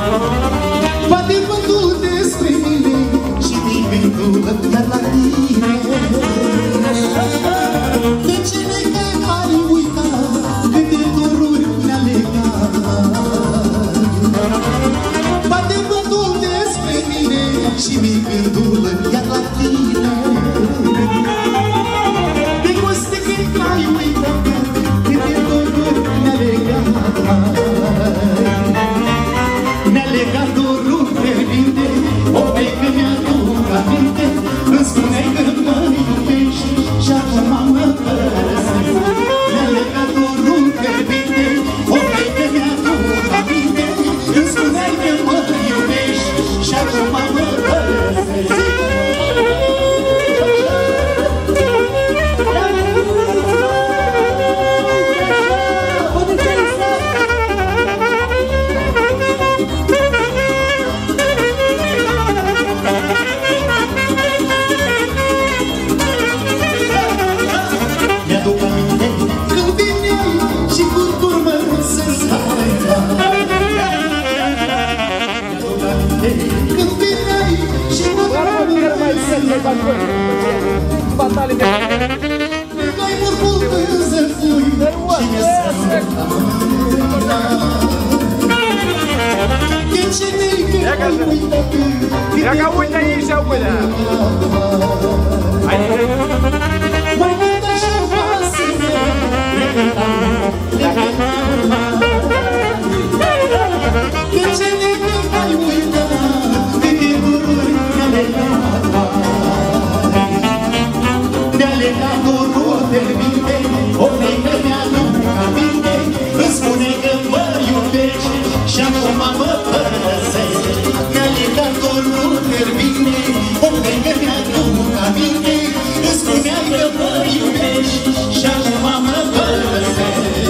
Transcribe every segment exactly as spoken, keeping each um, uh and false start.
Poate vântul despre mine și din gândul iar la tine. De ce ne ai uitat, câte doruri ne-a legat? Poate vântul despre mine și din gândul iar la tine. De coste când ai uitat, câte doruri ne-a legat. Ne-a legat dorul fierbinte, o vei că mi-aduc aminte. Îmi spuneai că mă iubești și acum mă părăsești. Ne-a legat dorul fierbinte, o vei că mi-aduc aminte. Îmi spuneai că mă iubești și acum mă părăsești. Noi murmul să fui și ne săruta. De ce ne-ai uitat? Ia ca uite aici, ia uite! Mai mult așa pasă-ne, de ce ne-ai uitat? Câte dururi ne-a legat. Ne-a legat dorul fierbinte, o vei că mi-aduc aminte. Îmi spune că mă iubești și acum mă părăsești. Ne-a legat dorul fierbinte, o vei că mi-aduc aminte. Îmi spuneai că mă iubești și acum mă părăsești.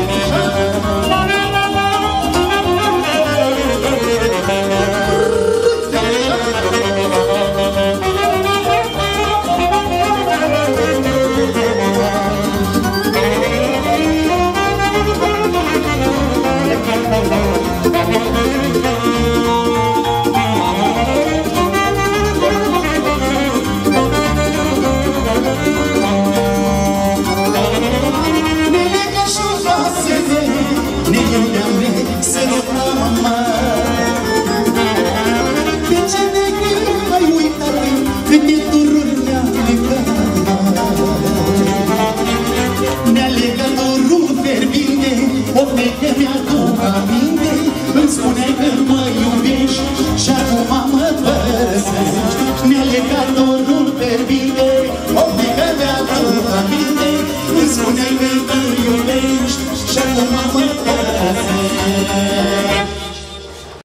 Îmi spuneai că mă iubești și acum mă părăsești. Ne-a legat dorul fierbinte, o vei că mi-aduc aminte. Îmi spuneai că mă iubești și acum mă părăsești.